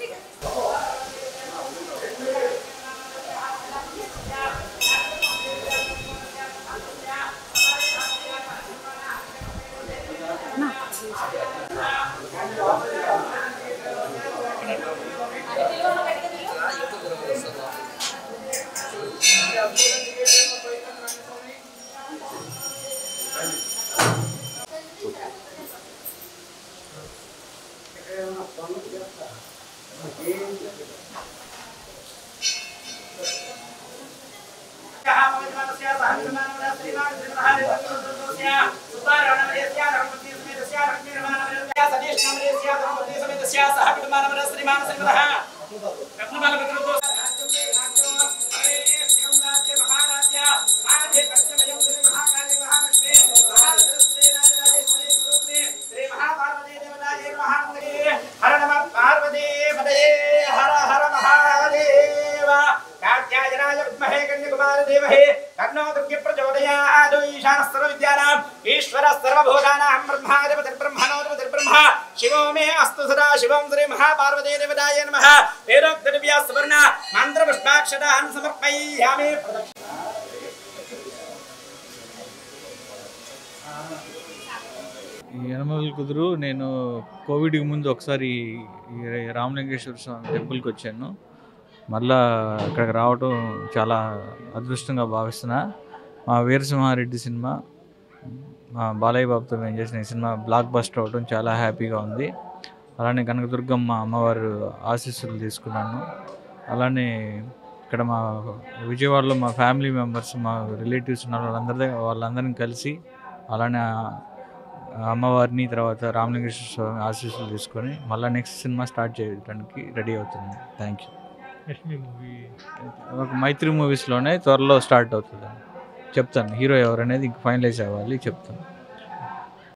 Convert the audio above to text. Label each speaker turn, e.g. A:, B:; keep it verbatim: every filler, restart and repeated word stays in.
A: ईश्वर सर्वभूतानां ब्रह्माधिपतिर्ब्रह्मणोऽधिपतिर्ब्रह्मा शिवो मे अस्तु सदा शिवं श्री महापार्वती देवताय नमः वेदोक्तदिव्या सुवर्ण मन्त्रपुष्पाक्षतान् समर्पयामि।
B: యనమలకుదురు నేను కోవిడ్కి ముందు ఒకసారి రామలింగేశ్వర స్వామి టెంపుల్కి వచ్చాను. మళ్ళా ఇక్కడికి రావడం చాలా అదృష్టంగా భావిస్తున్నా. మా వీరసింహారెడ్డి సినిమా మా బాలయ్య బాబుతో మేము చేసిన ఈ సినిమా బ్లాక్ బస్టర్ అవడం చాలా హ్యాపీగా ఉంది. అలానే కనకదుర్గమ్మ అమ్మవారు ఆశీస్సులు తీసుకున్నాను. అలానే ఇక్కడ మా విజయవాడలో మా ఫ్యామిలీ మెంబర్స్ మా రిలేటివ్స్ ఉన్న వాళ్ళందరి వాళ్ళందరినీ కలిసి అలానే అమ్మవారిని తర్వాత రామలింగేశ్వర స్వామి ఆశీస్సులు తీసుకొని మళ్ళీ నెక్స్ట్ సినిమా స్టార్ట్ చేయడానికి రెడీ అవుతుంది. Thank you. ఒక మైత్రి మూవీస్లోనే త్వరలో స్టార్ట్ అవుతుంది చెప్తాను. హీరో ఎవరనేది ఇంక ఫైనలైజ్ అవ్వాలి చెప్తాను.